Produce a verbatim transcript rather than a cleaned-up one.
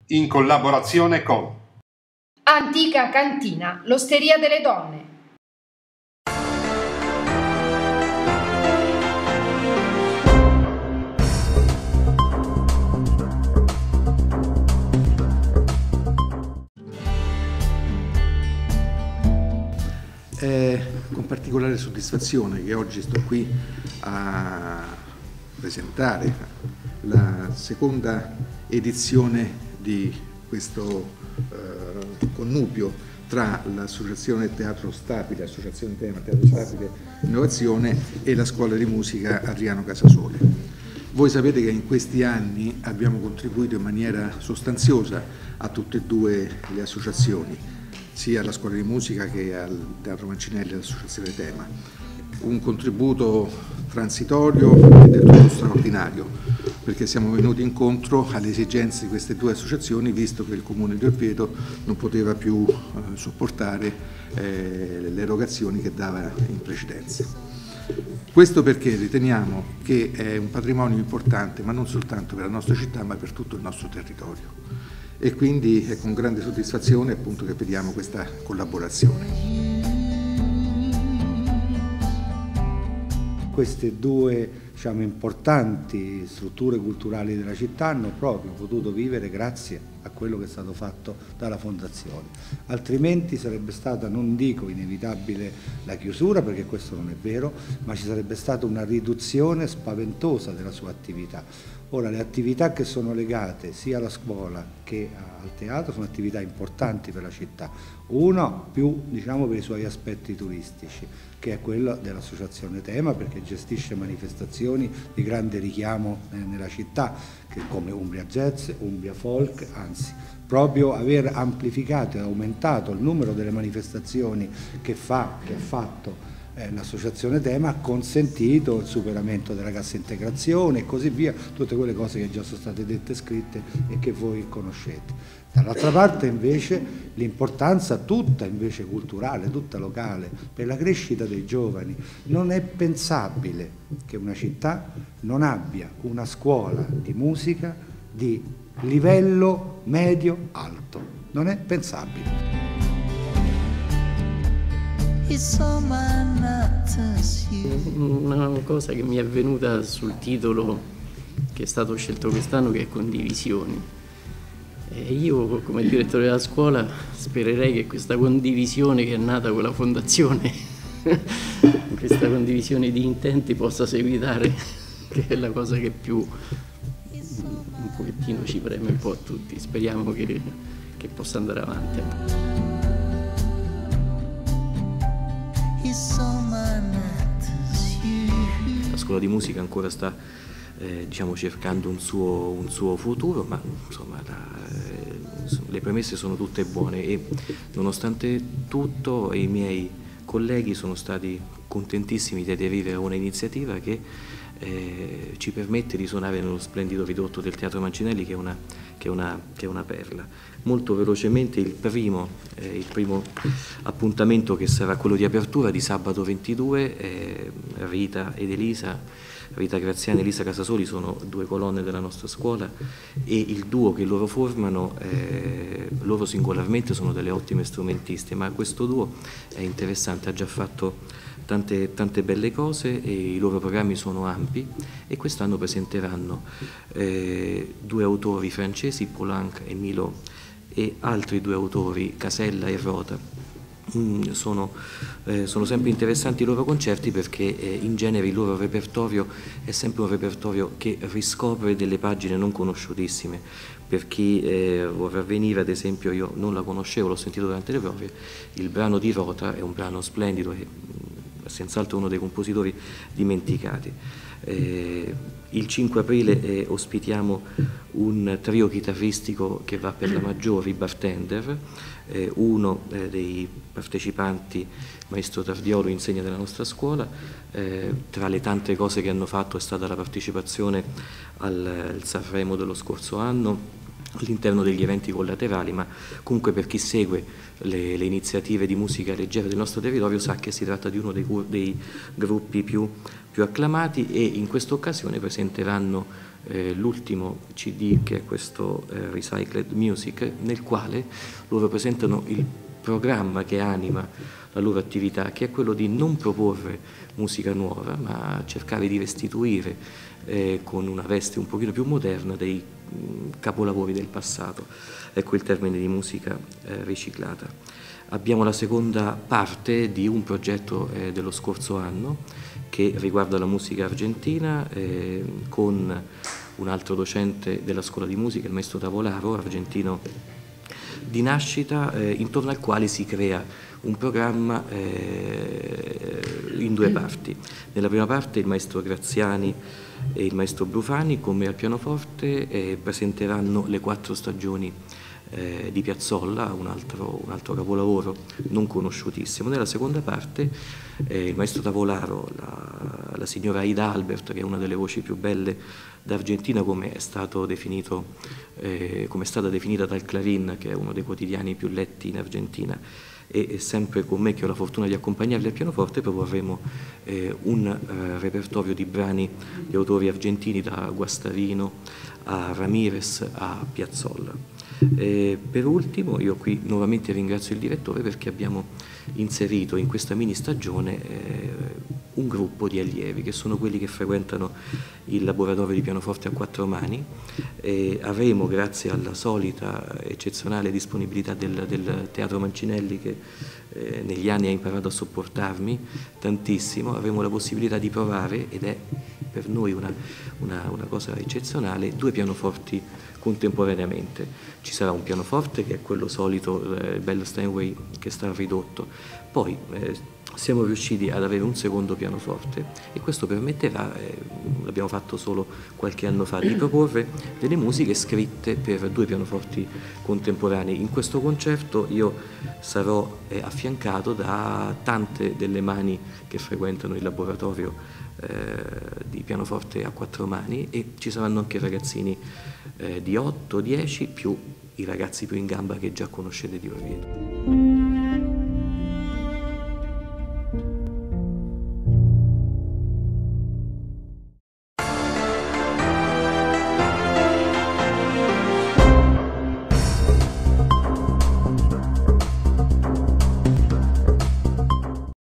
in collaborazione con Antica Cantina, l'Osteria delle Donne. È con particolare soddisfazione che oggi sto qui a presentare la seconda edizione di questo eh, connubio tra l'Associazione Teatro Stabile, l'Associazione Tema Teatro Stabile Innovazione e la Scuola di Musica Adriano Casasole. Voi sapete che in questi anni abbiamo contribuito in maniera sostanziosa a tutte e due le associazioni, sia alla Scuola di Musica che al Teatro Mancinelli e all'Associazione Tema. Un contributo transitorio e del tutto straordinario, perché siamo venuti incontro alle esigenze di queste due associazioni, visto che il Comune di Orvieto non poteva più eh, sopportare eh, le erogazioni che dava in precedenza. Questo perché riteniamo che è un patrimonio importante, ma non soltanto per la nostra città, ma per tutto il nostro territorio. E quindi è con grande soddisfazione appunto che vediamo questa collaborazione. Queste due, diciamo, importanti strutture culturali della città hanno proprio potuto vivere grazie a quello che è stato fatto dalla Fondazione. Altrimenti sarebbe stata, non dico inevitabile la chiusura, perché questo non è vero, ma ci sarebbe stata una riduzione spaventosa della sua attività. Ora, le attività che sono legate sia alla scuola che al teatro sono attività importanti per la città. Uno più, diciamo, per i suoi aspetti turistici, che è quello dell'Associazione Tema, perché gestisce manifestazioni di grande richiamo nella città, che come Umbria Jazz, Umbria Folk, anzi, proprio aver amplificato e aumentato il numero delle manifestazioni che fa, che ha fatto l'Associazione Tema ha consentito il superamento della cassa integrazione e così via, tutte quelle cose che già sono state dette e scritte e che voi conoscete. Dall'altra parte invece l'importanza tutta invece culturale, tutta locale, per la crescita dei giovani. Non è pensabile che una città non abbia una scuola di musica di livello medio-alto, non è pensabile. Una cosa che mi è venuta sul titolo che è stato scelto quest'anno, che è condivisioni. E io come direttore della scuola spererei che questa condivisione che è nata con la fondazione, questa condivisione di intenti possa seguitare, che è la cosa che più un pochettino ci preme un po' a tutti. Speriamo che, che possa andare avanti. La scuola di musica ancora sta eh, diciamo, cercando un suo, un suo futuro, ma insomma, la, eh, le premesse sono tutte buone e nonostante tutto i miei colleghi sono stati contentissimi di aderire a un'iniziativa che eh, ci permette di suonare nello splendido ridotto del Teatro Mancinelli, che è una, che è una, che è una perla. Molto velocemente il primo, eh, il primo appuntamento, che sarà quello di apertura di sabato ventidue, eh, Rita ed Elisa, Rita Graziani e Elisa Casasoli sono due colonne della nostra scuola e il duo che loro formano, eh, loro singolarmente sono delle ottime strumentiste, ma questo duo è interessante, ha già fatto tante, tante belle cose e i loro programmi sono ampi e quest'anno presenteranno eh, due autori francesi, Poulenc e Milo, e altri due autori, Casella e Rota. Mm, sono, eh, sono sempre interessanti i loro concerti perché eh, in genere il loro repertorio è sempre un repertorio che riscopre delle pagine non conosciutissime. Per chi eh, vorrà venire, ad esempio, io non la conoscevo, l'ho sentito durante le prove, il brano di Rota è un brano splendido e mm, senz'altro uno dei compositori dimenticati. Eh, il cinque aprile eh, ospitiamo un trio chitarristico che va per la maggiore, i Bartender. Eh, uno eh, dei partecipanti, Maestro Tardiolo, insegna della nostra scuola. Eh, tra le tante cose che hanno fatto è stata la partecipazione al, al Sanremo dello scorso anno, all'interno degli eventi collaterali, ma comunque per chi segue le, le iniziative di musica leggera del nostro territorio sa che si tratta di uno dei, dei gruppi più, più acclamati, e in questa occasione presenteranno eh, l'ultimo C D, che è questo eh, Recycled Music, nel quale loro presentano il programma che anima la loro attività, che è quello di non proporre musica nuova, ma cercare di restituire eh, con una veste un pochino più moderna dei mh, capolavori del passato. Ecco il termine di musica eh, riciclata. Abbiamo la seconda parte di un progetto eh, dello scorso anno che riguarda la musica argentina, eh, con un altro docente della scuola di musica, il maestro Tavolaro, argentino di nascita, eh, intorno al quale si crea un programma eh, in due parti. Nella prima parte il maestro Graziani e il maestro Brufani, con me al pianoforte, eh, presenteranno le quattro stagioni eh, di Piazzolla, un altro, un altro capolavoro non conosciutissimo. Nella seconda parte eh, il maestro Tavolaro, la, la signora Aida Albert, che è una delle voci più belle d'Argentina, come è stato definito, eh, come è stata definita dal Clarín, che è uno dei quotidiani più letti in Argentina, e, e sempre con me, che ho la fortuna di accompagnarli al pianoforte, proporremo eh, un eh, repertorio di brani di autori argentini, da Guastavino a Ramirez a Piazzolla. Eh, per ultimo, io qui nuovamente ringrazio il direttore, perché abbiamo inserito in questa mini stagione eh, un gruppo di allievi, che sono quelli che frequentano il laboratorio di pianoforte a quattro mani. E avremo, grazie alla solita eccezionale disponibilità del, del Teatro Mancinelli, che eh, negli anni ha imparato a sopportarmi tantissimo, avremo la possibilità di provare, ed è per noi una, una, una cosa eccezionale, due pianoforti contemporaneamente. Ci sarà un pianoforte, che è quello solito, eh, il bello Steinway, che sta ridotto. Poi eh, siamo riusciti ad avere un secondo pianoforte, e questo permetterà, eh, l'abbiamo fatto solo qualche anno fa, di proporre delle musiche scritte per due pianoforti contemporanei. In questo concerto io sarò eh, affiancato da tante delle mani che frequentano il laboratorio eh, di pianoforte a quattro mani, e ci saranno anche ragazzini eh, di otto dieci, più i ragazzi più in gamba che già conoscete di Orvieto.